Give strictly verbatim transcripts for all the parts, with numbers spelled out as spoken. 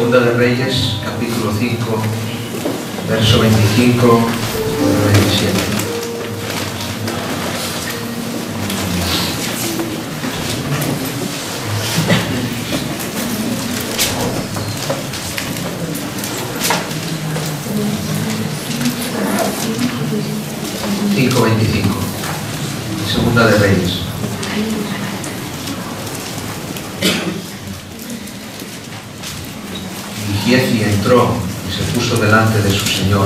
Segunda de Reyes, capítulo cinco, verso veinticinco al veintisiete. cinco veinticinco. Segunda de Reyes. Y Giezi entró y se puso delante de su señor.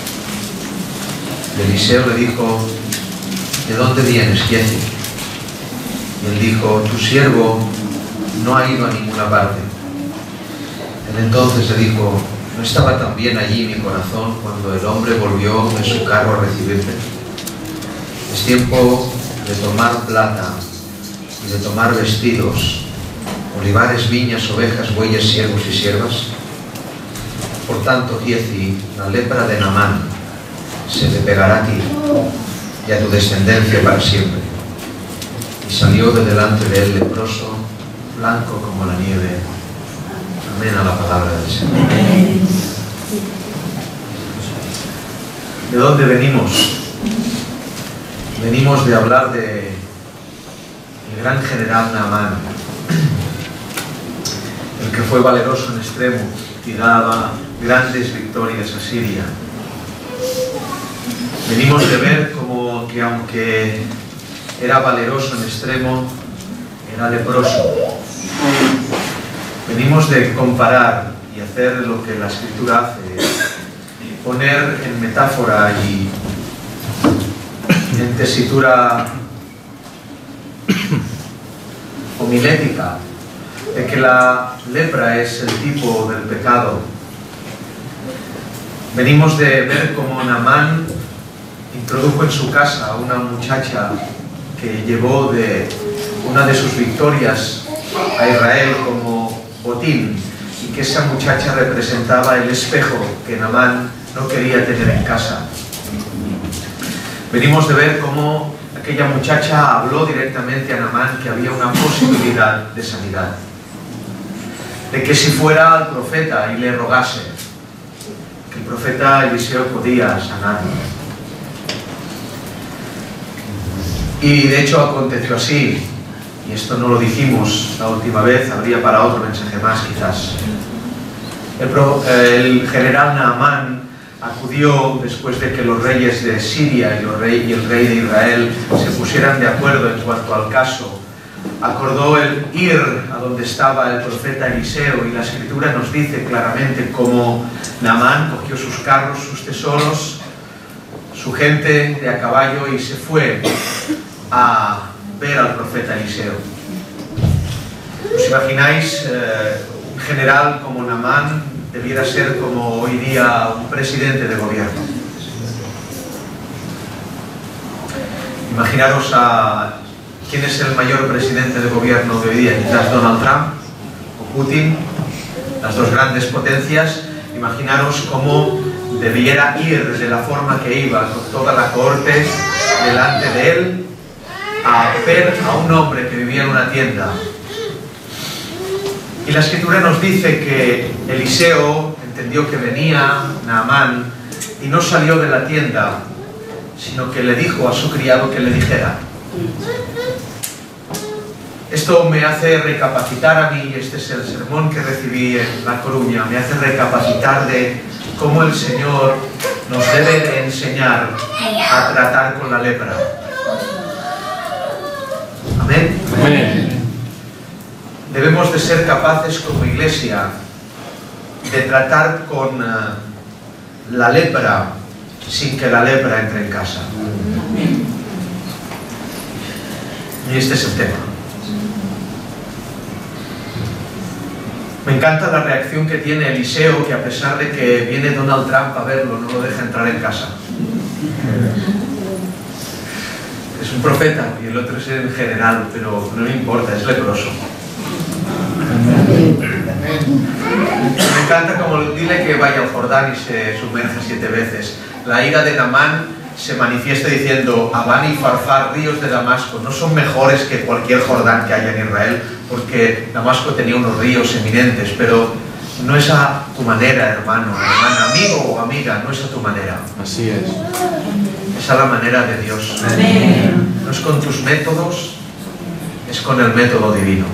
Y Eliseo le dijo: ¿de dónde vienes, Giezi? Y él dijo: tu siervo no ha ido a ninguna parte. Él entonces le dijo: ¿no estaba también allí mi corazón cuando el hombre volvió en su carro a recibirte? Es tiempo de tomar plata y de tomar vestidos, olivares, viñas, ovejas, bueyes, siervos y siervas. Por tanto, Giezi, la lepra de Naamán se te pegará a ti y a tu descendencia para siempre. Y salió de delante de él leproso, blanco como la nieve. Amén a la palabra del Señor. ¿De dónde venimos? Venimos de hablar de el gran general Naamán, el que fue valeroso en extremo y daba grandes victorias a Siria. Venimos de ver como que aunque era valeroso en extremo, era leproso. Venimos de comparar y hacer lo que la Escritura hace, poner en metáfora y en tesitura homilética de que la lepra es el tipo del pecado. Venimos de ver cómo Naamán introdujo en su casa a una muchacha que llevó de una de sus victorias a Israel como botín, y que esa muchacha representaba el espejo que Naamán no quería tener en casa. Venimos de ver cómo aquella muchacha habló directamente a Naamán que había una posibilidad de sanidad, de que si fuera al profeta y le rogase, que el profeta Eliseo podía sanar. Y de hecho aconteció así, y esto no lo dijimos la última vez, habría para otro mensaje más quizás. El, pro, el general Naamán acudió después de que los reyes de Siria y, los rey, y el rey de Israel se pusieran de acuerdo en cuanto al caso. Acordó el ir a donde estaba el profeta Eliseo, y la Escritura nos dice claramente cómo Naamán cogió sus carros, sus tesoros, su gente de a caballo y se fue a ver al profeta Eliseo. ¿Os imagináis eh, un general como Naamán? Debiera ser como hoy día un presidente de gobierno. Imaginaros a quién es el mayor presidente de gobierno de hoy día, quizás Donald Trump o Putin, las dos grandes potencias. Imaginaros cómo debiera ir de la forma que iba, con toda la corte delante de él, a ver a un hombre que vivía en una tienda. Y la Escritura nos dice que Eliseo entendió que venía Naamán y no salió de la tienda, sino que le dijo a su criado que le dijera. Esto me hace recapacitar a mí, este es el sermón que recibí en La Coruña, me hace recapacitar de cómo el Señor nos debe de enseñar a tratar con la lepra. Amén. Amén. Debemos de ser capaces como iglesia de tratar con uh, la lepra sin que la lepra entre en casa. Y este es el tema. Me encanta la reacción que tiene Eliseo, que a pesar de que viene Donald Trump a verlo, no lo deja entrar en casa. Es un profeta y el otro es el general, pero no le importa, es leproso. Me encanta como dile que vaya al Jordán y se sumerja siete veces. La ira de Naamán se manifiesta diciendo: Abán y Farfar, ríos de Damasco, no son mejores que cualquier Jordán que haya en Israel, porque Damasco tenía unos ríos eminentes, pero No es a tu manera, hermano, hermana, amigo o amiga, no es a tu manera. Así es. Es a la manera de Dios. No es con tus métodos, es con el método divino.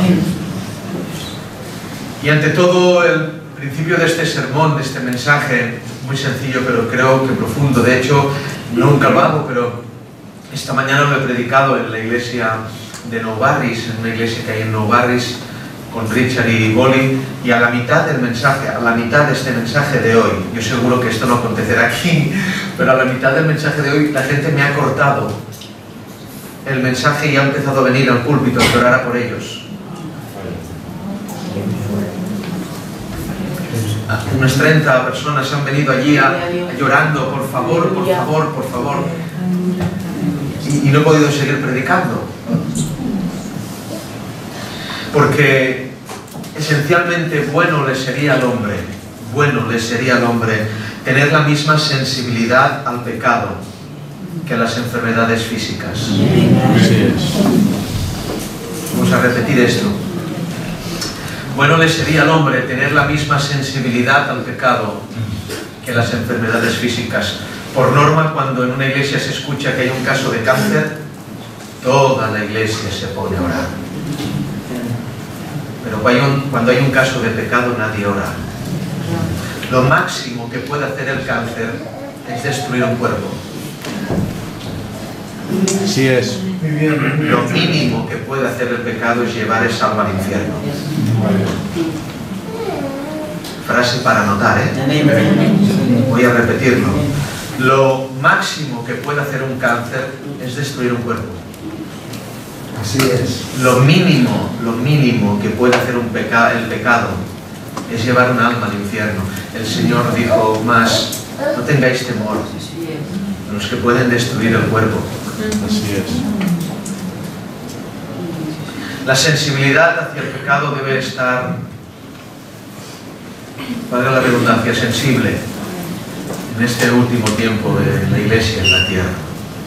Y ante todo, el principio de este sermón, de este mensaje, muy sencillo, pero creo que profundo. De hecho, nunca lo hago, pero esta mañana lo he predicado en la iglesia de Nou Barris, en una iglesia que hay en Nou Barris, con Richard y Boli, y a la mitad del mensaje, a la mitad de este mensaje de hoy, yo seguro que esto no acontecerá aquí, pero a la mitad del mensaje de hoy la gente me ha cortado el mensaje y ha empezado a venir al púlpito a orar por ellos. Unas treinta personas han venido allí a, a llorando, por favor, por favor, por favor. Y, y no he podido seguir predicando. Porque esencialmente bueno le sería al hombre, bueno le sería al hombre tener la misma sensibilidad al pecado que a las enfermedades físicas. Así es. Vamos a repetir esto. Bueno le sería al hombre tener la misma sensibilidad al pecado que las enfermedades físicas. Por norma, cuando en una iglesia se escucha que hay un caso de cáncer, toda la iglesia se pone a orar. Pero cuando hay un, cuando hay un caso de pecado, nadie ora. Lo máximo que puede hacer el cáncer es destruir un cuerpo. Así es. Lo mínimo que puede hacer el pecado es llevar esa alma al infierno. Frase para anotar, ¿eh? Voy a repetirlo. Lo máximo que puede hacer un cáncer es destruir un cuerpo. Así es. Lo mínimo, lo mínimo que puede hacer un peca el pecado es llevar un alma al infierno. El Señor dijo más, no tengáis temor de los que pueden destruir el cuerpo. Así es. La sensibilidad hacia el pecado debe estar, valga la redundancia, sensible en este último tiempo de la iglesia en la tierra.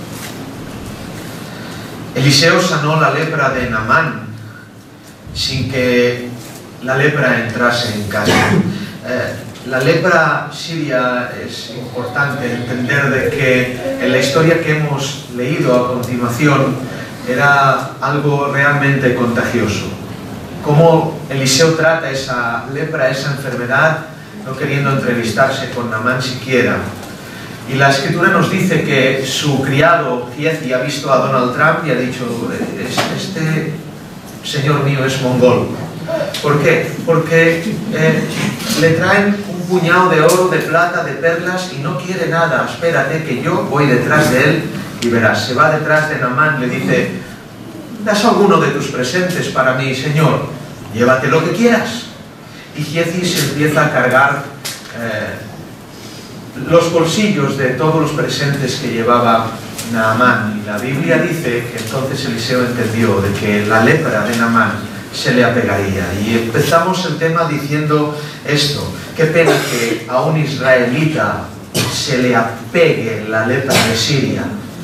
Eliseo sanó la lepra de Naamán sin que la lepra entrase en casa. Eh, la lepra siria es importante entender de que en la historia que hemos leído a continuación era algo realmente contagioso. Cómo Eliseo trata esa lepra, esa enfermedad, no queriendo entrevistarse con Naamán siquiera. Y la escritura nos dice que su criado Giezi ha visto a Donald Trump y ha dicho, este señor mío es mongol. ¿Por qué? Porque eh, le traen un puñado de oro, de plata, de perlas y no quiere nada. Espérate que yo voy detrás de él y verás. Se va detrás de Naamán, le dice, ¿das alguno de tus presentes para mí, señor? Llévate lo que quieras. Y Giezi se empieza a cargar eh, los bolsillos de todos los presentes que llevaba Naamán. Y la Biblia dice que entonces Eliseo entendió de que la lepra de Naamán se le apegaría. Y empezamos el tema diciendo esto. Qué pena que a un israelita se le apegue la lepra de Siria.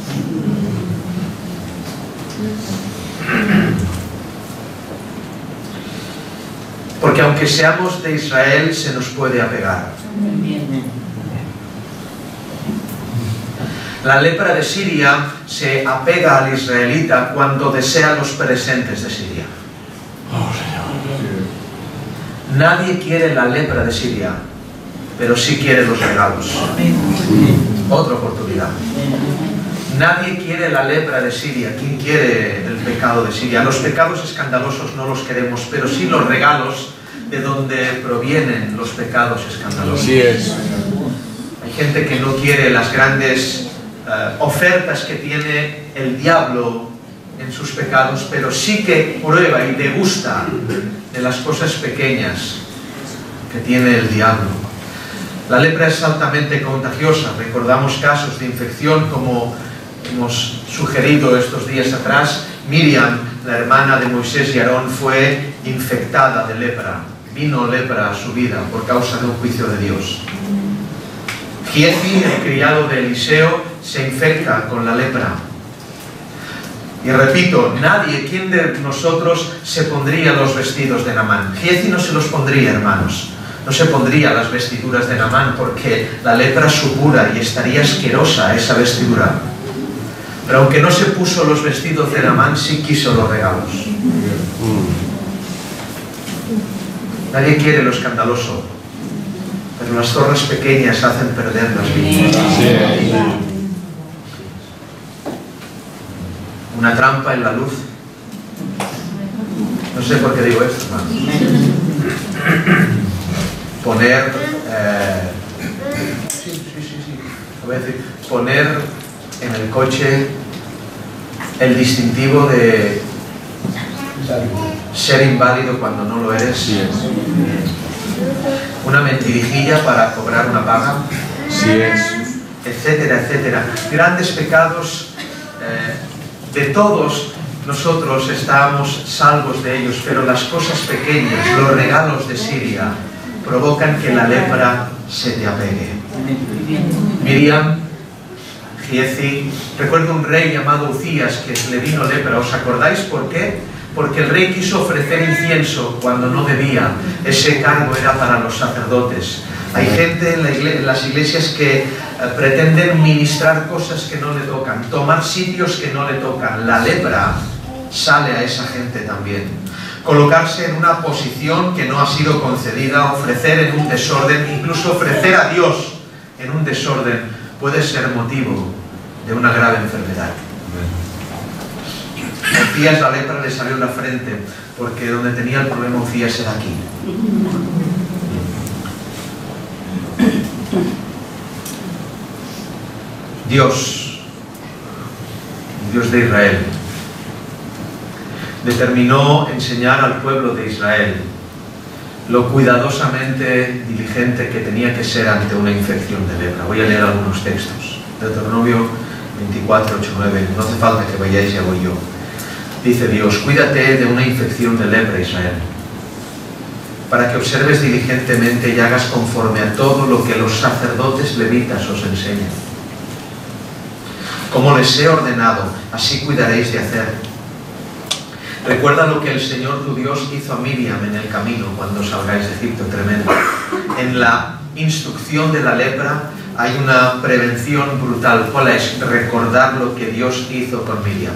Porque aunque seamos de Israel, se nos puede apegar. La lepra de Siria se apega al israelita cuando desea los presentes de Siria. Nadie quiere la lepra de Siria, pero sí quiere los regalos. Otra oportunidad. Nadie quiere la lepra de Siria. ¿Quién quiere el pecado de Siria? Los pecados escandalosos no los queremos, pero sí los regalos de donde provienen los pecados escandalosos. Así es. Hay gente que no quiere las grandes uh, ofertas que tiene el diablo en sus pecados, pero sí que prueba y degusta de las cosas pequeñas que tiene el diablo. La lepra es altamente contagiosa. Recordamos casos de infección como hemos sugerido estos días atrás. Miriam, la hermana de Moisés y Aarón, fue infectada de lepra. Vino lepra a su vida por causa de un juicio de Dios. Giezi, el criado de Eliseo, se infecta con la lepra. Y repito, nadie, ¿quién de nosotros se pondría los vestidos de Naamán? Giezi no se los pondría, hermanos. No se pondría las vestiduras de Naamán porque la lepra supura y estaría asquerosa esa vestidura. Pero aunque no se puso los vestidos de Naamán, sí quiso los regalos. Nadie quiere lo escandaloso, pero las zorras pequeñas hacen perder las vidas. Una trampa en la luz. No sé por qué digo esto, hermanos. Poner, eh, sí, sí, sí, sí. Voy a decir, poner en el coche el distintivo de ser inválido cuando no lo eres. Sí es. Una mentirijilla para cobrar una paga. Sí es. Etcétera, etcétera. Grandes pecados, eh, de todos nosotros estábamos salvos de ellos, pero las cosas pequeñas, los regalos de Siria, provocan que la lepra se te apegue. Miriam, Giezi, recuerdo un rey llamado Ucías que le vino lepra. ¿Os acordáis por qué? Porque el rey quiso ofrecer incienso cuando no debía. Ese cargo era para los sacerdotes. Hay gente en, la iglesia, en las iglesias que eh, pretenden ministrar cosas que no le tocan, tomar sitios que no le tocan. La lepra sale a esa gente también. Colocarse en una posición que no ha sido concedida, ofrecer en un desorden, incluso ofrecer a Dios en un desorden, puede ser motivo de una grave enfermedad. Ucías, la lepra le salió en la frente, porque donde tenía el problema Ucías era aquí. Dios, Dios de Israel, determinó enseñar al pueblo de Israel lo cuidadosamente diligente que tenía que ser ante una infección de lepra. Voy a leer algunos textos. Deuteronomio veinticuatro, ocho, nueve. No hace falta que vayáis, ya voy yo. Dice Dios: cuídate de una infección de lepra, Israel, para que observes diligentemente y hagas conforme a todo lo que los sacerdotes levitas os enseñan. Como les he ordenado, así cuidaréis de hacer. Recuerda lo que el Señor tu Dios hizo a Miriam en el camino cuando salgáis de Egipto, tremendo. En la instrucción de la lepra hay una prevención brutal. ¿Cuál es? Recordar lo que Dios hizo con Miriam.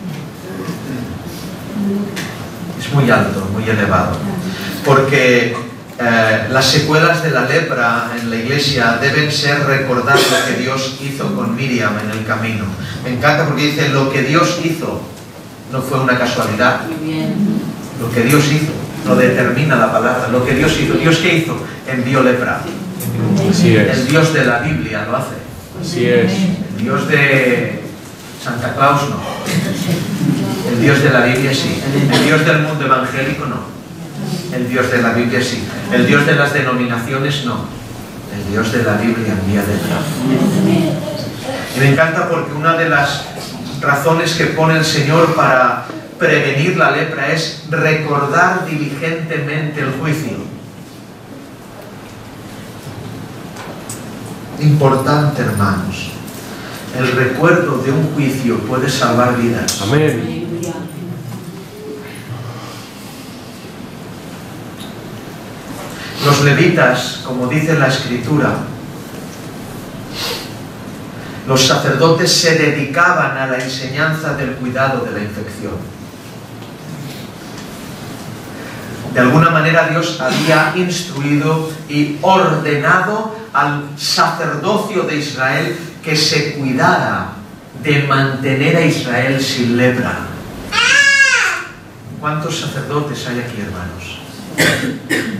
Es muy alto, muy elevado. Porque eh, las secuelas de la lepra en la iglesia deben ser recordar lo que Dios hizo con Miriam en el camino. Me encanta porque dice lo que Dios hizo. No fue una casualidad. Lo que Dios hizo lo determina la palabra. Lo que Dios hizo. ¿Dios qué hizo? Envió lepra. Así es. El Dios de la Biblia lo hace. Así es. El Dios de Santa Claus no. El Dios de la Biblia sí. El Dios del mundo evangélico no. El Dios de la Biblia sí. El Dios de las denominaciones no. El Dios de la Biblia envía lepra. Y me encanta porque una de las razones que pone el Señor para prevenir la lepra es recordar diligentemente el juicio. Importante, hermanos. El recuerdo de un juicio puede salvar vidas. Amén. Los levitas, como dice la Escritura, los sacerdotes se dedicaban a la enseñanza del cuidado de la infección. De alguna manera Dios había instruido y ordenado al sacerdocio de Israel que se cuidara de mantener a Israel sin lepra. ¿Cuántos sacerdotes hay aquí, hermanos?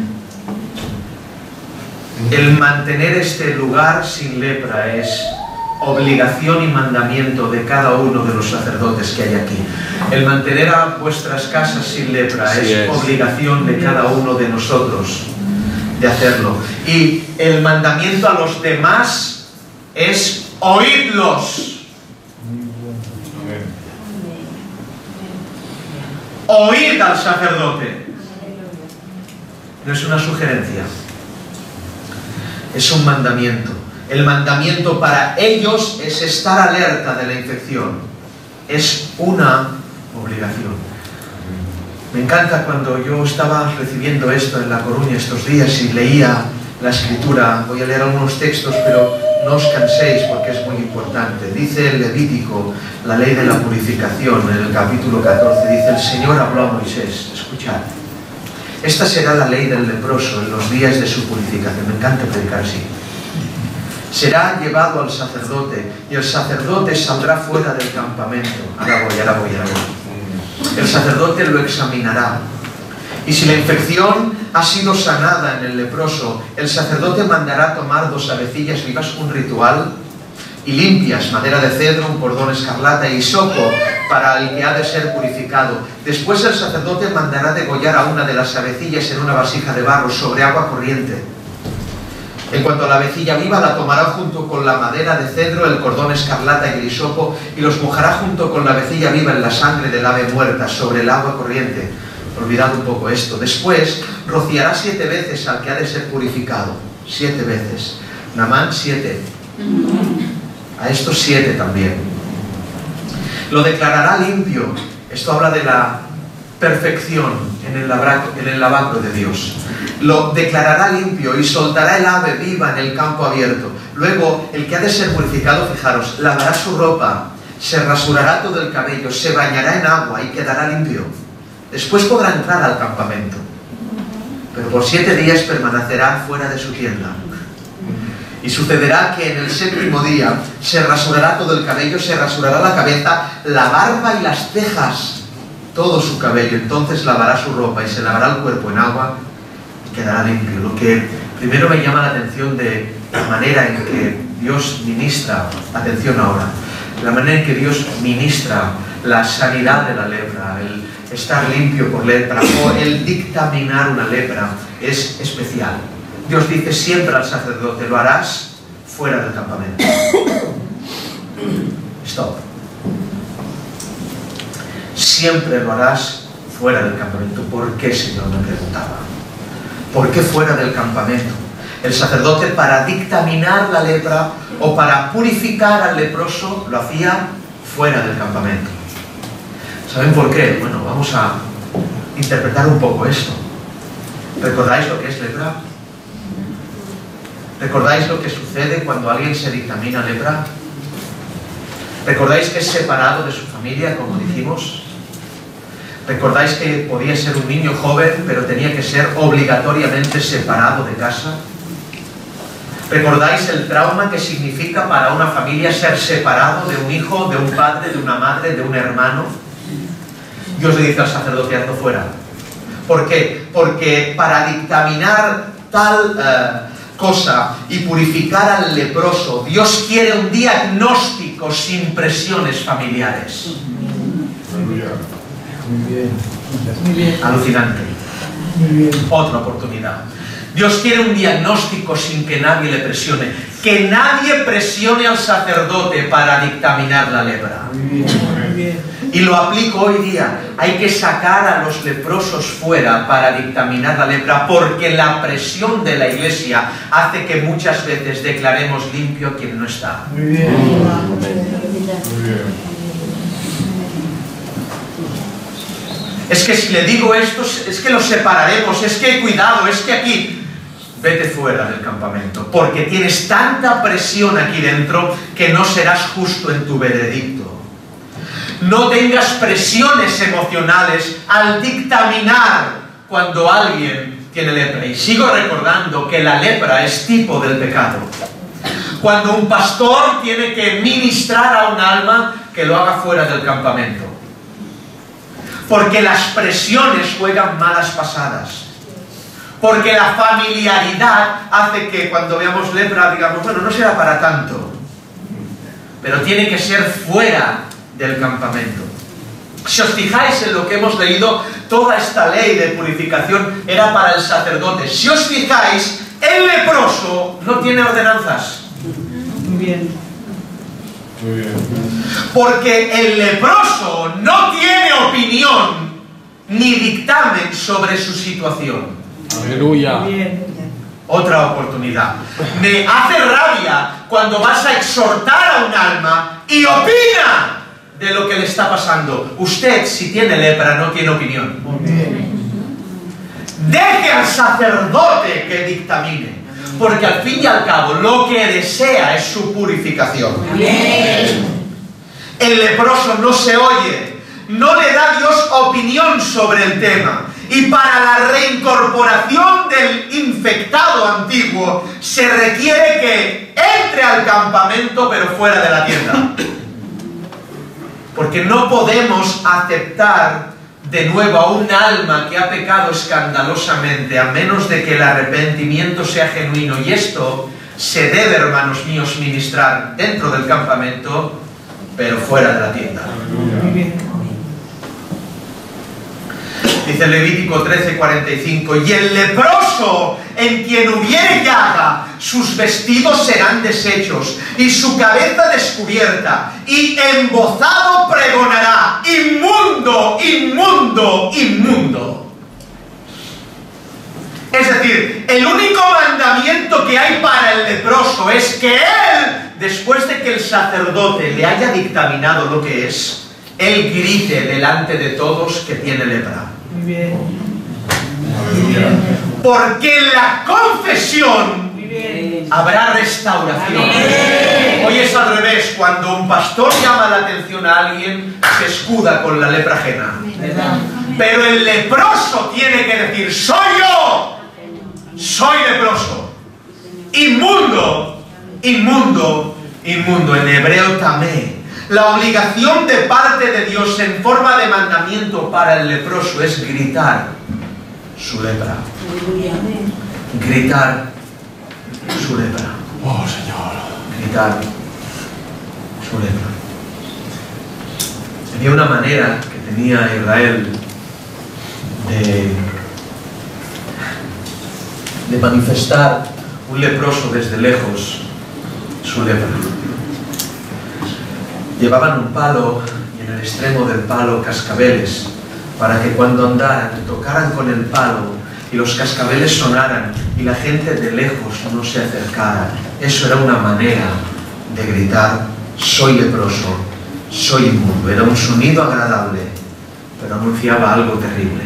El mantener este lugar sin lepra es obligación y mandamiento de cada uno de los sacerdotes que hay aquí. El mantener a vuestras casas sin lepra es, es obligación de cada uno de nosotros de hacerlo. Y el mandamiento a los demás es oídlos. Oíd al sacerdote. No es una sugerencia, es un mandamiento. El mandamiento para ellos es estar alerta de la infección. Es una obligación. Me encanta cuando yo estaba recibiendo esto en La Coruña estos días y leía la Escritura. Voy a leer algunos textos, pero no os canséis porque es muy importante. Dice el Levítico, la ley de la purificación, en el capítulo catorce, dice: el Señor habló a Moisés, escuchad, esta será la ley del leproso en los días de su purificación. Me encanta predicar así. Será llevado al sacerdote y el sacerdote saldrá fuera del campamento. Ahora voy, ahora voy, ahora voy. El sacerdote lo examinará. Y si la infección ha sido sanada en el leproso, el sacerdote mandará tomar dos avecillas vivas, un ritual, y limpias, madera de cedro, un cordón escarlata y hisopo para el que ha de ser purificado. Después el sacerdote mandará degollar a una de las avecillas en una vasija de barro sobre agua corriente. En cuanto a la avecilla viva, la tomará junto con la madera de cedro, el cordón escarlata y el hisopo, y los mojará junto con la avecilla viva en la sangre del ave muerta sobre el agua corriente. Olvidad un poco esto. Después rociará siete veces al que ha de ser purificado. Siete veces. Naamán, siete. A estos siete también. Lo declarará limpio. Esto habla de la perfección en el lavacro, en el lavacro de Dios. Lo declarará limpio y soltará el ave viva en el campo abierto. Luego, el que ha de ser purificado, fijaros, lavará su ropa, se rasurará todo el cabello, se bañará en agua y quedará limpio. Después podrá entrar al campamento, pero por siete días permanecerá fuera de su tienda. Y sucederá que en el séptimo día se rasurará todo el cabello, se rasurará la cabeza, la barba y las cejas, todo su cabello. Entonces lavará su ropa y se lavará el cuerpo en agua y quedará limpio. Lo que primero me llama la atención de la manera en que Dios ministra, atención ahora, la manera en que Dios ministra la sanidad de la lepra, el estar limpio por lepra o el dictaminar una lepra es especial. Dios dice siempre al sacerdote: lo harás fuera del campamento. Stop. Siempre lo harás fuera del campamento. ¿Por qué, Señor?, me preguntaba. ¿Por qué fuera del campamento? El sacerdote, para dictaminar la lepra o para purificar al leproso, lo hacía fuera del campamento. ¿Saben por qué? Bueno, vamos a interpretar un poco esto. ¿Recordáis lo que es lepra? ¿Recordáis lo que sucede cuando alguien se dictamina lepra? ¿Recordáis que es separado de su familia, como dijimos? ¿Recordáis que podía ser un niño joven, pero tenía que ser obligatoriamente separado de casa? ¿Recordáis el trauma que significa para una familia ser separado de un hijo, de un padre, de una madre, de un hermano? Dios le dice al sacerdote: hazlo fuera. ¿Por qué? Porque para dictaminar tal uh, cosa y purificar al leproso, Dios quiere un diagnóstico sin presiones familiares. Muy bien. Muy bien. Alucinante. Muy bien. Otra oportunidad. Dios quiere un diagnóstico sin que nadie le presione. Que nadie presione al sacerdote para dictaminar la lepra. Muy bien. Muy bien. Y lo aplico hoy día. Hay que sacar a los leprosos fuera para dictaminar la lepra, porque la presión de la Iglesia hace que muchas veces declaremos limpio a quien no está. Muy bien. Muy bien. Es que si le digo esto, es que los separaremos, es que cuidado, es que aquí... Vete fuera del campamento, porque tienes tanta presión aquí dentro que no serás justo en tu veredicto. No tengas presiones emocionales al dictaminar cuando alguien tiene lepra. Y sigo recordando que la lepra es tipo del pecado. Cuando un pastor tiene que ministrar a un alma, que lo haga fuera del campamento. Porque las presiones juegan malas pasadas. Porque la familiaridad hace que cuando veamos lepra digamos, bueno, no será para tanto. Pero tiene que ser fuera del campamento. Si os fijáis en lo que hemos leído, toda esta ley de purificación era para el sacerdote. Si os fijáis, el leproso no tiene ordenanzas. Muy bien. Muy bien. Porque el leproso no tiene opinión ni dictamen sobre su situación. Aleluya. Bien. Otra oportunidad. Me hace rabia cuando vas a exhortar a un alma y opina de lo que le está pasando. Usted, si tiene lepra, no tiene opinión. Deje al sacerdote que dictamine, porque al fin y al cabo lo que desea es su purificación. El leproso no se oye, no le da Dios opinión sobre el tema. Y para la reincorporación del infectado antiguo se requiere que entre al campamento pero fuera de la tienda. Porque no podemos aceptar de nuevo a un alma que ha pecado escandalosamente a menos de que el arrepentimiento sea genuino. Y esto se debe, hermanos míos, ministrar dentro del campamento pero fuera de la tienda. Dice Levítico trece, cuarenta y cinco, y el leproso en quien hubiere llaga, sus vestidos serán deshechos, y su cabeza descubierta, y embozado pregonará, inmundo, inmundo, inmundo. Es decir, el único mandamiento que hay para el leproso es que él, después de que el sacerdote le haya dictaminado lo que es, él grite delante de todos que tiene lepra. Muy bien. Muy bien. Porque en la confesión Muy bien. habrá restauración. Hoy es al revés. Cuando un pastor llama la atención a alguien, se escuda con la lepra ajena. Pero el leproso tiene que decir, soy yo, soy leproso, inmundo, inmundo, inmundo. En hebreo tamé. La obligación de parte de Dios en forma de mandamiento para el leproso es gritar su lepra. Gritar su lepra. Oh, Señor. Gritar su lepra. Había una manera que tenía Israel de, de manifestar un leproso desde lejos su lepra. Llevaban un palo y en el extremo del palo cascabeles para que cuando andaran tocaran con el palo y los cascabeles sonaran y la gente de lejos no se acercara. Eso era una manera de gritar, soy leproso, soy inmundo. Era un sonido agradable, pero anunciaba algo terrible.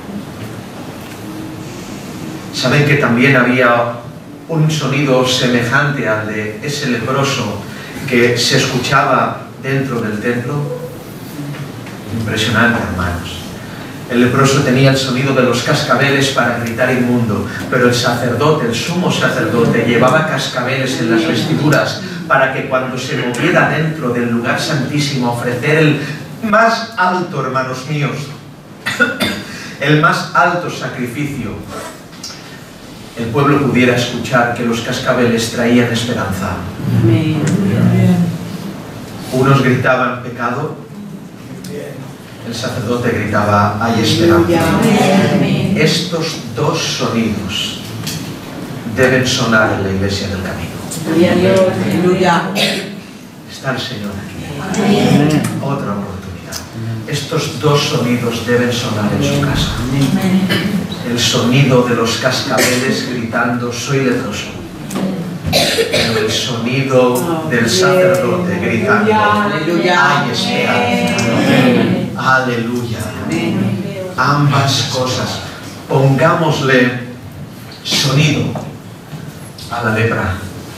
¿Saben que también había un sonido semejante al de ese leproso que se escuchaba dentro del templo? Impresionante, hermanos. El leproso tenía el sonido de los cascabeles para gritar inmundo, pero el sacerdote, el sumo sacerdote, llevaba cascabeles en las vestiduras para que cuando se moviera dentro del lugar santísimo a ofrecer el más alto, hermanos míos, el más alto sacrificio, el pueblo pudiera escuchar que los cascabeles traían esperanza. Amén. Unos gritaban pecado, el sacerdote gritaba hay esperanza. Estos dos sonidos deben sonar en la iglesia del camino. Está el Señor aquí. Otra oportunidad. Estos dos sonidos deben sonar en su casa. El sonido de los cascabeles gritando soy leproso. Pero el sonido del sacerdote gritando hay esperanza. Aleluya. Ambas cosas. Pongámosle sonido a la lepra.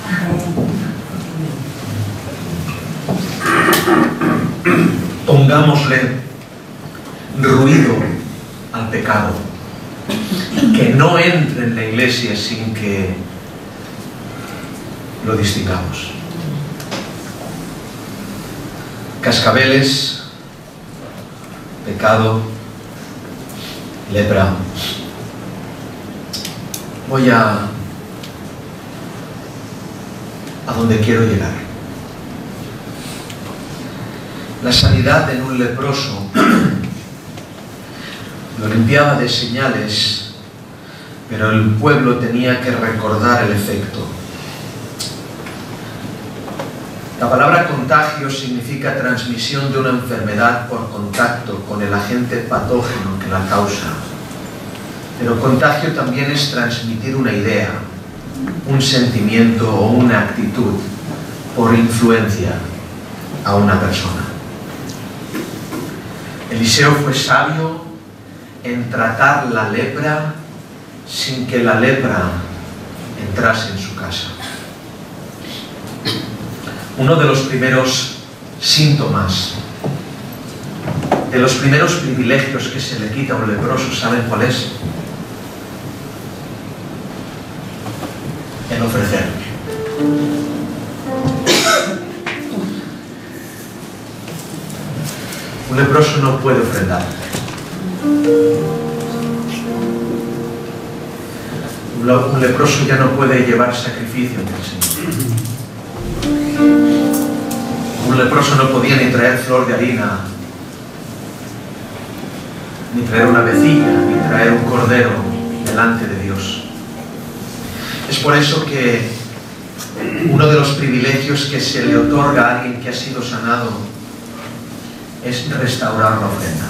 Pongámosle ruido al pecado. Que no entre en la iglesia sin que lo distingamos. Cascabeles, pecado, lepra. Voy a a donde quiero llegar. La sanidad en un leproso lo limpiaba de señales, pero el pueblo tenía que recordar el efecto. La palabra contagio significa transmisión de una enfermedad por contacto con el agente patógeno que la causa. Pero contagio también es transmitir una idea, un sentimiento o una actitud por influencia a una persona. Eliseo fue sabio en tratar la lepra sin que la lepra entrase en su casa. Uno de los primeros síntomas, de los primeros privilegios que se le quita a un leproso, ¿saben cuál es? El ofrecer. Un leproso no puede ofrendar. Un leproso ya no puede llevar sacrificio ante el Señor. Un leproso no podía ni traer flor de harina, ni traer una vecilla, ni traer un cordero delante de Dios. Es por eso que uno de los privilegios que se le otorga a alguien que ha sido sanado es restaurar la ofrenda.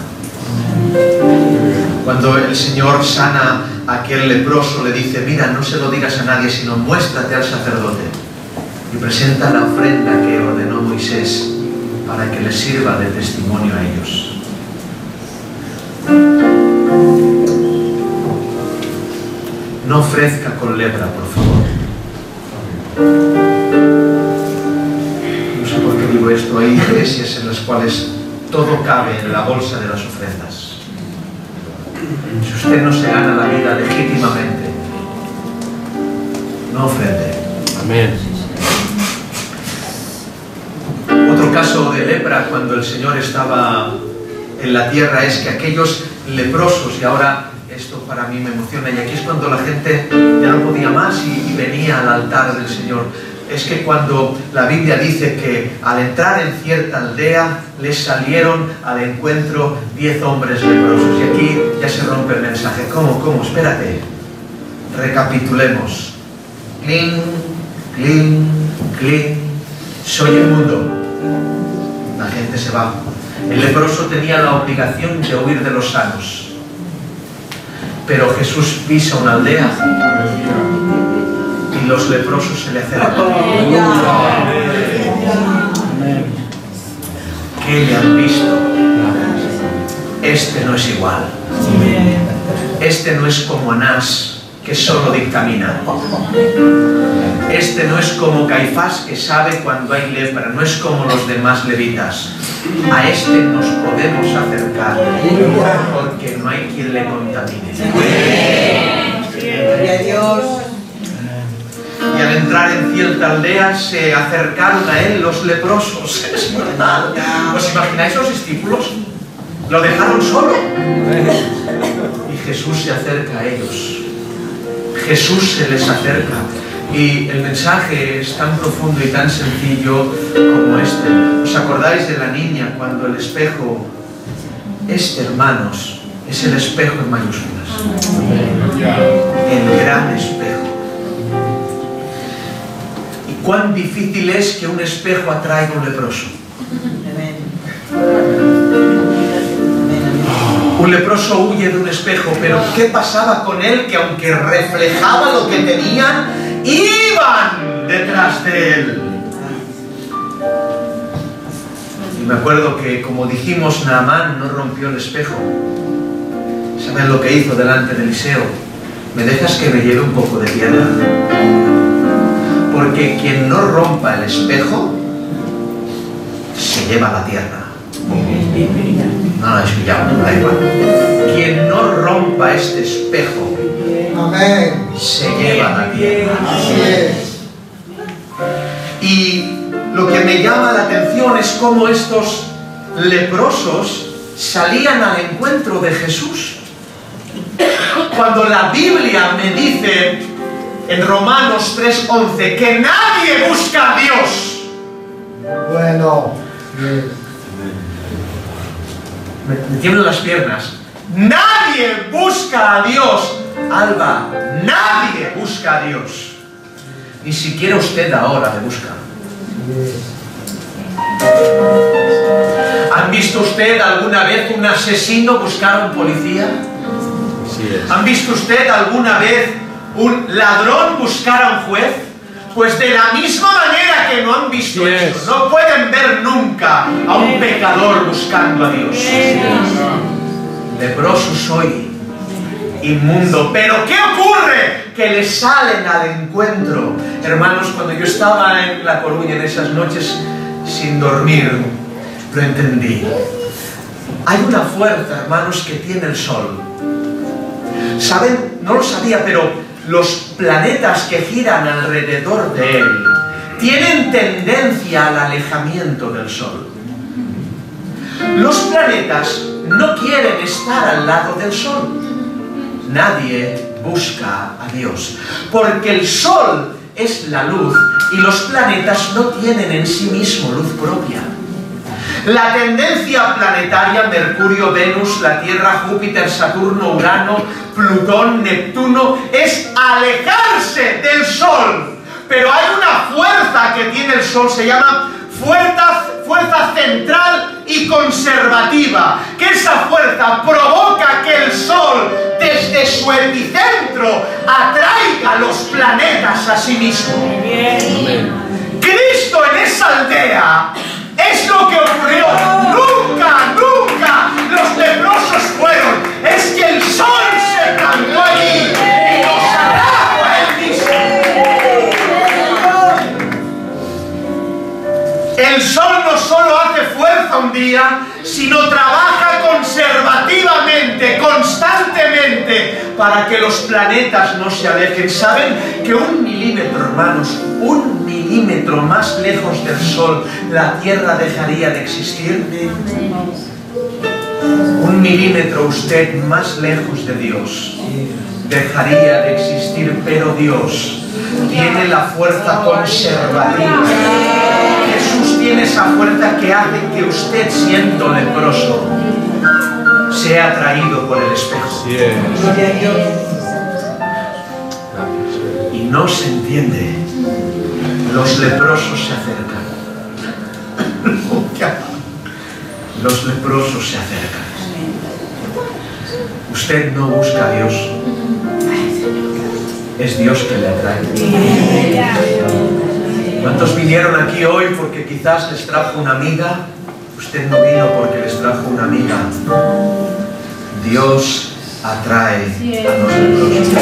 Cuando el Señor sana a aquel leproso, le dice: mira, no se lo digas a nadie, sino muéstrate al sacerdote y presenta la ofrenda que ordenó Moisés para que les sirva de testimonio a ellos. No ofrezca con lepra, por favor. No sé por qué digo esto. Hay iglesias en las cuales todo cabe en la bolsa de las ofrendas. Si usted no se gana la vida legítimamente, no ofrende. Amén. Otro caso de lepra cuando el Señor estaba en la tierra es que aquellos leprosos, y ahora esto para mí me emociona, y aquí es cuando la gente ya no podía más y, y venía al altar del Señor. Es que cuando la Biblia dice que al entrar en cierta aldea les salieron al encuentro diez hombres leprosos, y aquí ya se rompe el mensaje. ¿Cómo? ¿Cómo? Espérate. Recapitulemos. Cling, cling, cling. Soy el mundo. La gente se va. El leproso tenía la obligación de huir de los sanos. Pero Jesús pisa una aldea y los leprosos se le acercan. ¿Qué le han visto? Este no es igual. Este no es como Anás, que solo dictamina. Este no es como Caifás, que sabe cuando hay lepra. No es como los demás levitas. A este nos podemos acercar porque no hay quien le contamine. Gloria a Dios. Y al entrar en cierta aldea se acercaron a él los leprosos. Es verdad. ¿Os imagináis los discípulos? Lo dejaron solo. Y Jesús se acerca a ellos. Jesús se les acerca. Y el mensaje es tan profundo y tan sencillo como este. ¿Os acordáis de la niña cuando el espejo, este, hermanos, es el espejo en mayúsculas? El gran espejo. ¿Y cuán difícil es que un espejo atraiga a un leproso? Un leproso huye de un espejo, pero ¿qué pasaba con él? Que aunque reflejaba lo que tenían, iban detrás de él. Y me acuerdo que, como dijimos, Naamán no rompió el espejo. ¿Saben lo que hizo delante de Eliseo? ¿Me dejas que me lleve un poco de tierra? Porque quien no rompa el espejo se lleva la tierra. No lo habéis pillado, da igual. Quien no rompa este espejo, amén, se lleva la tierra. Y lo que me llama la atención es cómo estos leprosos salían al encuentro de Jesús. Cuando la Biblia me dice en Romanos tres once que nadie busca a Dios. Bueno, Me, me tiemblan las piernas. Nadie busca a Dios. Alba, nadie busca a Dios. Ni siquiera usted ahora le busca. ¿Han visto usted alguna vez un asesino buscar a un policía? ¿Han visto usted alguna vez un ladrón buscar a un juez? Pues de la misma manera hasta que no han visto Yes. esto, no pueden ver nunca a un pecador buscando a Dios. Leproso soy, inmundo. Pero ¿qué ocurre? Que le salen al encuentro. Hermanos, cuando yo estaba en La Coruña en esas noches sin dormir, lo entendí. Hay una fuerza, hermanos, que tiene el sol. ¿Saben? No lo sabía, pero los planetas que giran alrededor de él tienen tendencia al alejamiento del sol. Los planetas no quieren estar al lado del sol. Nadie busca a Dios, porque el sol es la luz y los planetas no tienen en sí mismo luz propia. La tendencia planetaria, Mercurio, Venus, la Tierra, Júpiter, Saturno, Urano, Plutón, Neptuno, es alejarse del sol. Pero hay una fuerza que tiene el sol, se llama fuerza, fuerza central y conservativa, que esa fuerza provoca que el sol, desde su epicentro, atraiga los planetas a sí mismo. Cristo en esa aldea es lo que ocurrió. Nunca, nunca los leprosos fueron. Es que el sol se plantó allí y los atrajo a él mismo. El sol no solo hace fuerza un día, sino trabaja conservativamente, constantemente, para que los planetas no se alejen. ¿Saben que un milímetro, hermanos, un milímetro más lejos del sol, la Tierra dejaría de existir? Un milímetro usted más lejos de Dios dejaría de existir, pero Dios tiene la fuerza conservativa. Jesús tiene esa fuerza que hace que usted, siendo leproso, sea atraído por el espejo. Y no se entiende. Los leprosos se acercan. Los leprosos se acercan. Usted no busca a Dios. Es Dios que le atrae. ¿Cuántos vinieron aquí hoy porque quizás les trajo una amiga? Usted no vino porque les trajo una amiga. Dios atrae a los leprosos.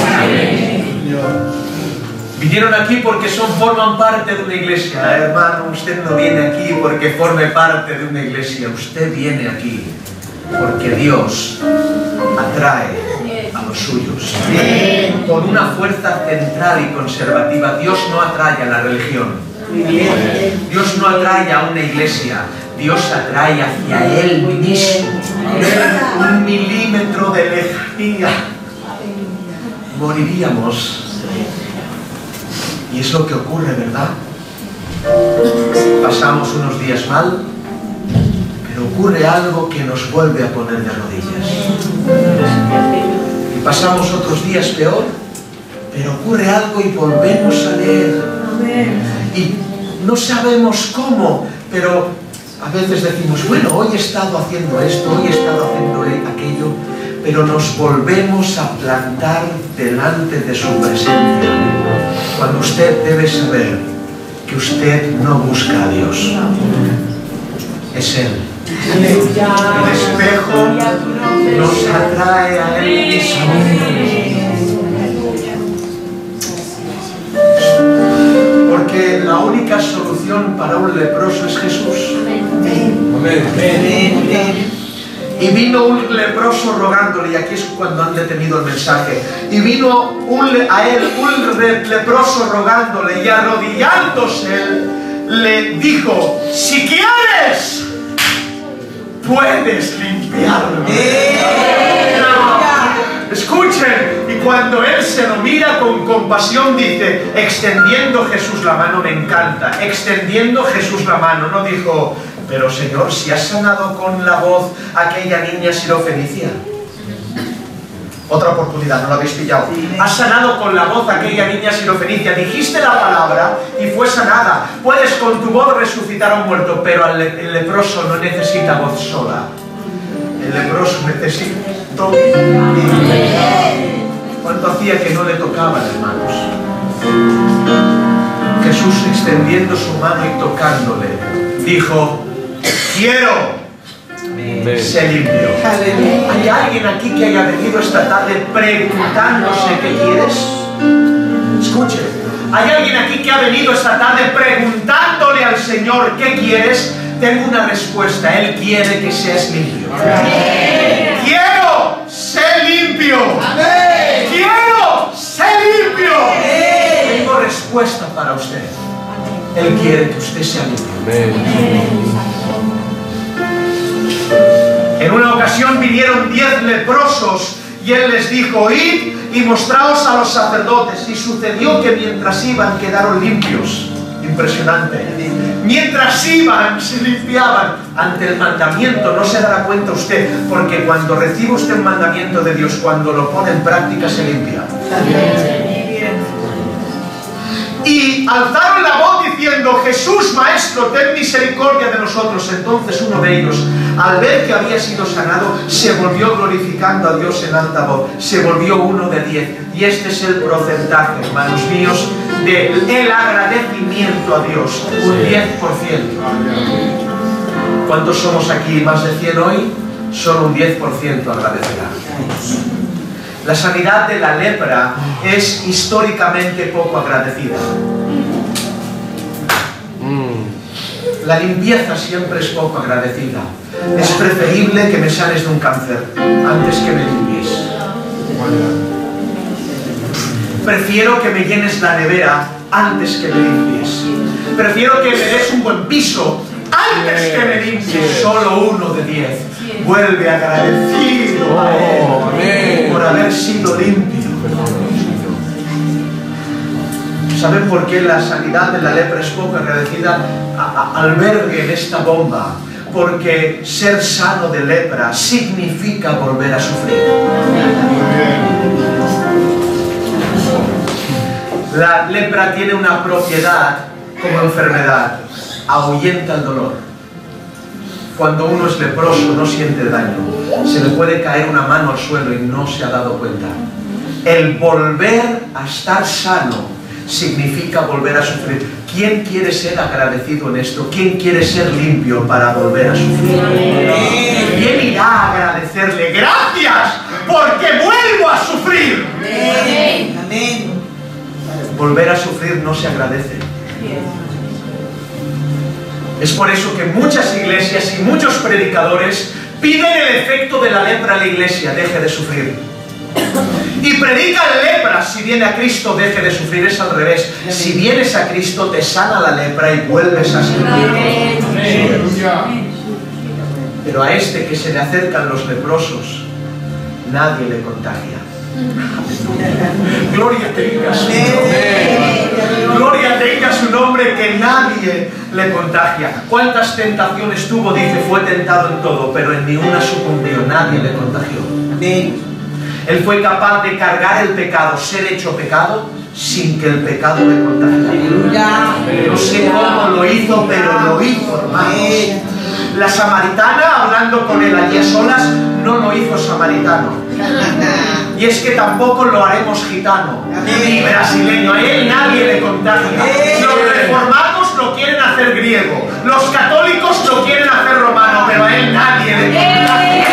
Vinieron aquí porque son, forman parte de una iglesia. Hermano, usted no viene aquí porque forme parte de una iglesia. Usted viene aquí porque Dios atrae a los suyos. Con una fuerza central y conservativa. Dios no atrae a la religión. Dios no atrae a una iglesia. Dios atrae hacia Él mismo. Un milímetro de lejanía. Moriríamos. Y es lo que ocurre, ¿verdad? Pasamos unos días mal, pero ocurre algo que nos vuelve a poner de rodillas. Y pasamos otros días peor, pero ocurre algo y volvemos a leer. Y no sabemos cómo, pero a veces decimos, bueno, hoy he estado haciendo esto, hoy he estado haciendo aquello, pero nos volvemos a plantar delante de su presencia. Cuando usted debe saber que usted no busca a Dios. Es Él. El espejo nos atrae a Él mismo. Porque la única solución para un leproso es Jesús. Amén. Y vino un leproso rogándole, y aquí es cuando han detenido el mensaje, y vino un, a él un leproso rogándole, y arrodillándose le dijo, si quieres, puedes limpiarlo. Escuchen, y cuando él se lo mira con compasión, dice, extendiendo Jesús la mano, me encanta, extendiendo Jesús la mano, no dijo, pero Señor, si has sanado con la voz a aquella niña sirofenicia. Otra oportunidad, no lo habéis pillado. Has sanado con la voz a aquella niña sirofenicia. Dijiste la palabra y fue sanada. Puedes con tu voz resucitar a un muerto, pero el, le el leproso no necesita voz sola. El leproso necesita toque. ¿Cuánto hacía que no le tocaban, hermanos? Jesús, extendiendo su mano y tocándole, dijo: quiero, sé limpio. ¿Hay alguien aquí que haya venido esta tarde preguntándose qué quieres? Escuche, ¿hay alguien aquí que ha venido esta tarde preguntándole al Señor qué quieres? Tengo una respuesta: Él quiere que seas limpio. Amén. Quiero ser limpio. Amén. Quiero ser limpio. Amén. Tengo respuesta para usted. Él quiere que usted sea limpio. Amén. En una ocasión vinieron diez leprosos y Él les dijo: id y mostraos a los sacerdotes. Y sucedió que mientras iban quedaron limpios. Impresionante. Mientras iban, se limpiaban. Ante el mandamiento no se dará cuenta usted, porque cuando recibe usted un mandamiento de Dios, cuando lo pone en práctica, se limpia. Y alzaron la voz diciendo: Jesús, Maestro, ten misericordia de nosotros. Entonces uno de ellos, al ver que había sido sanado, se volvió glorificando a Dios en alta voz. Se volvió uno de diez. Y este es el porcentaje, hermanos míos, del agradecimiento a Dios. Un diez por ciento. ¿Cuántos somos aquí? ¿Más de cien hoy? Solo un diez por ciento agradecerá. La sanidad de la lepra es históricamente poco agradecida. La limpieza siempre es poco agradecida. Es preferible que me sanes de un cáncer antes que me limpies. Prefiero que me llenes la nevera antes que me limpies. Prefiero que me des un buen piso antes que me limpies. Solo uno de diez vuelve agradecido a Él por haber sido limpio. ¿Saben por qué la sanidad de la lepra es poco agradecida? Alberguen esta bomba. Porque ser sano de lepra significa volver a sufrir. La lepra tiene una propiedad como enfermedad: ahuyenta el dolor. Cuando uno es leproso no siente daño, se le puede caer una mano al suelo y no se ha dado cuenta. El volver a estar sano significa volver a sufrir. ¿Quién quiere ser agradecido en esto? ¿Quién quiere ser limpio para volver a sufrir? ¿Quién irá a agradecerle? ¡Gracias! Porque vuelvo a sufrir. Amén. Volver a sufrir no se agradece. Es por eso que muchas iglesias y muchos predicadores piden el efecto de la lepra a la iglesia: deje de sufrir. Y predican lepra: si viene a Cristo, deje de sufrir. Es al revés. Si vienes a Cristo, te sana la lepra y vuelves a sufrir. Pero a este que se le acercan los leprosos, nadie le contagia. Gloria tenga su nombre. Gloria tenga su nombre, que nadie le contagia. ¿Cuántas tentaciones tuvo? Dice: fue tentado en todo, pero en ninguna sucumbió. Nadie le contagió. Él fue capaz de cargar el pecado, ser hecho pecado, sin que el pecado le contagiara. No sé cómo lo hizo, pero lo hizo, hermanos. La samaritana, hablando con él allí a solas, no lo hizo samaritano. Y es que tampoco lo haremos gitano ni brasileño. A él nadie le contagia. Los reformados lo quieren hacer griego, los católicos lo quieren hacer romano, pero a él nadie le contagia.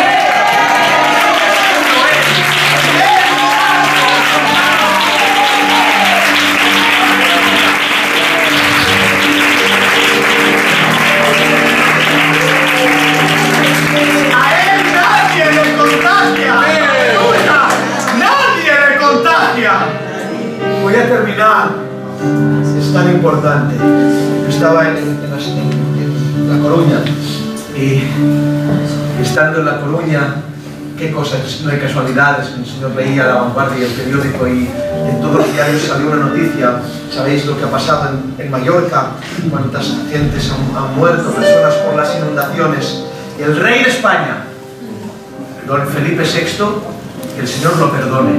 Voy a terminar. Es tan importante. Yo estaba en, en, en, la, en La Coruña y estando en La Coruña, qué cosas, no hay casualidades. El señor leía La Vanguardia y el periódico y en todos los diarios salió una noticia. Sabéis lo que ha pasado en, en Mallorca, cuántas gentes han, han muerto, personas por las inundaciones. Y el rey de España, don Felipe sexto, que el Señor lo perdone,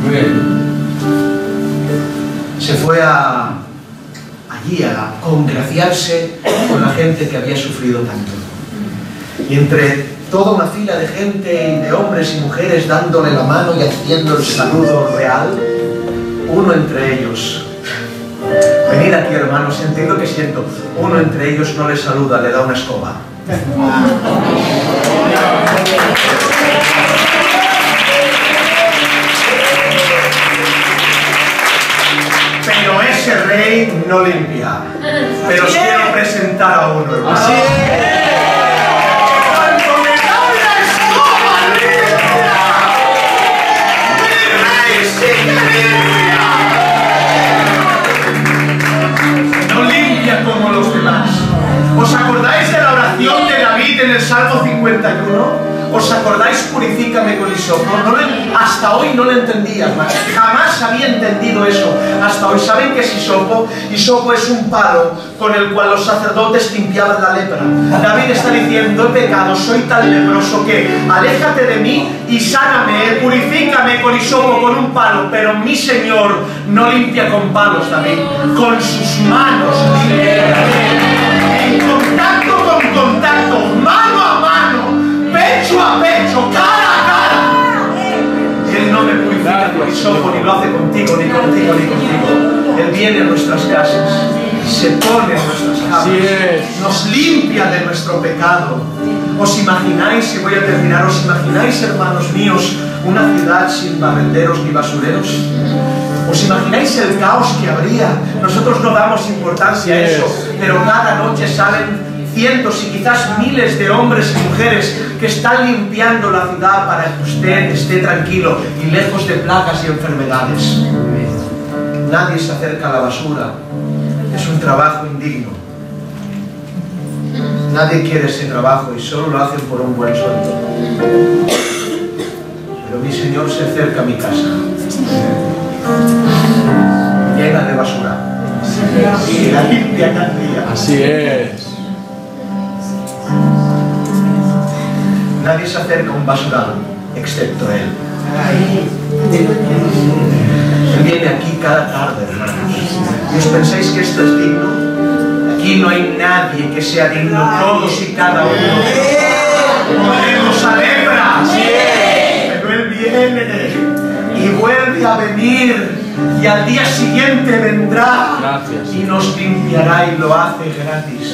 se fue a, allí a congraciarse con la gente que había sufrido tanto. Y entre toda una fila de gente y de hombres y mujeres dándole la mano y haciendo el saludo real, uno entre ellos me Venid aquí, hermanos, sentid lo que siento. Uno entre ellos no le saluda, le da una escoba. Pero ese rey no limpia. Pero os quiero presentar a uno, hermano. Así es. Como los demás. ¿Os acordáis de la oración de David en el Salmo cincuenta y uno? ¿Os acordáis? Purifícame con hisopo. No le, hasta hoy no lo entendía, hermano. Jamás había entendido eso. Hasta hoy. ¿Saben qué es hisopo? Hisopo es un palo con el cual los sacerdotes limpiaban la lepra. David está diciendo: he pecado, soy tan leproso que aléjate de mí y sáname, purifícame con hisopo, con un palo. Pero mi Señor no limpia con palos, David. Con sus manos limpia. En contacto con contacto, mano a mano, pecho a pecho, cara a cara. Él no me purifica con hisopo, ni lo hace contigo, ni contigo, ni contigo. Él viene a nuestras casas, se pone en nuestras camas, nos limpia de nuestro pecado. ¿Os imagináis, y voy a terminar, os imagináis, hermanos míos, una ciudad sin barrenderos ni basureros? ¿Os imagináis el caos que habría? Nosotros no damos importancia a eso, pero cada noche salen cientos y quizás miles de hombres y mujeres que están limpiando la ciudad para que usted esté tranquilo y lejos de plagas y enfermedades. Nadie se acerca a la basura. Es un trabajo indigno. Nadie quiere ese trabajo y solo lo hacen por un buen sueldo. Pero mi Señor se acerca a mi casa, llena de basura, y la limpia cada día. Así es. Nadie se acerca a un basurado, excepto Él. Él viene aquí cada tarde, hermanos. ¿Y os pensáis que esto es digno? Aquí no hay nadie que sea digno, todos y cada uno. Podemos a lepra, pero Él viene y vuelve a venir, y al día siguiente vendrá. Gracias. Y nos limpiará, y lo hace gratis.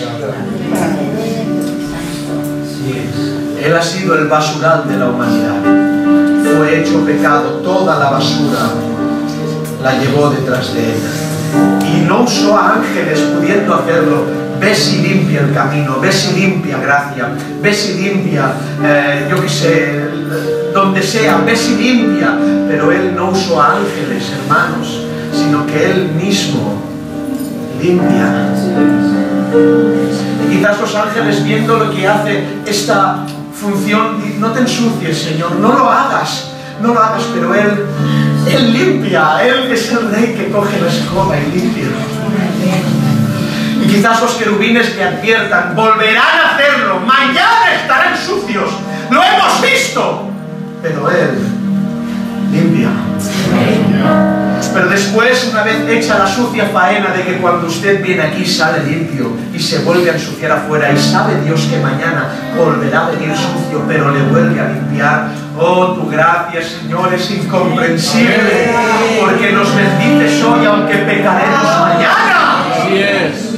Él ha sido el basural de la humanidad. Fue hecho pecado, toda la basura la llevó detrás de Él. Y no usó a ángeles pudiendo hacerlo. Ve si limpia el camino, ve si limpia gracia, ve si limpia, eh, yo qué sé, donde sea, ve si limpia. Pero Él no usó a ángeles, hermanos, sino que Él mismo limpia. Y quizás los ángeles, viendo lo que hace esta función, no te ensucies, Señor, no lo hagas, no lo hagas, pero Él, Él limpia. Él es el Rey que coge la escoba y limpia. Y quizás los querubines que adviertan, volverán a hacerlo, mañana estarán sucios, lo hemos visto, pero Él limpia. Pero después, una vez hecha la sucia faena de que cuando usted viene aquí sale limpio y se vuelve a ensuciar afuera, y sabe Dios que mañana volverá a venir sucio, pero le vuelve a limpiar. Oh, tu gracia, Señor, es incomprensible, porque nos bendices hoy aunque pecaremos mañana. Así es.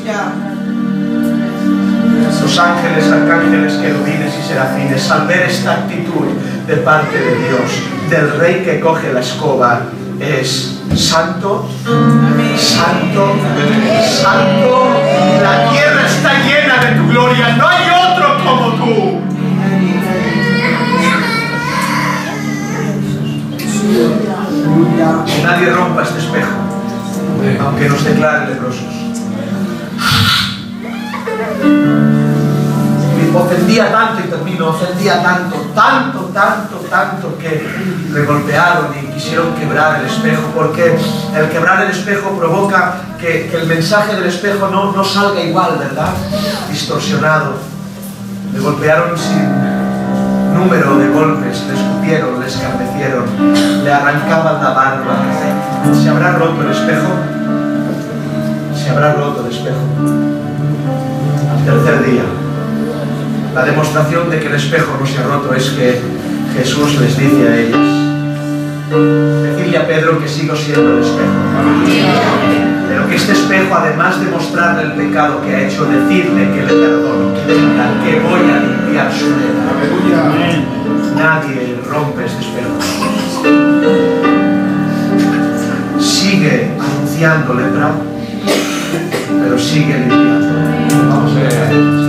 Los ángeles, arcángeles, querubines y serafines, al ver esta actitud de parte de Dios, del Rey que coge la escoba, es santo, santo, santo. La tierra está llena de tu gloria, no hay otro como tú. Que nadie rompa este espejo, aunque nos declare leprosos. Me ofendía tanto, y termino, ofendía tanto, tanto, tanto, tanto, que le golpearon y quisieron quebrar el espejo, porque el quebrar el espejo provoca que, que el mensaje del espejo no, no salga igual, ¿verdad? Distorsionado. Le golpearon sin número de golpes, le escupieron, le escarnecieron, le arrancaban la barba. ¿Se habrá roto el espejo? Se habrá roto el espejo. Al tercer día, la demostración de que el espejo no se ha roto es que Jesús les dice a ellas: decidle a Pedro que sigo siendo el espejo. Pero que este espejo, además de mostrarle el pecado que ha hecho, decirle que le perdono, que venga, que voy a limpiar su lepra. Nadie rompe este espejo. Sigue anunciando lepra, pero sigue limpiando. Vamos a ver.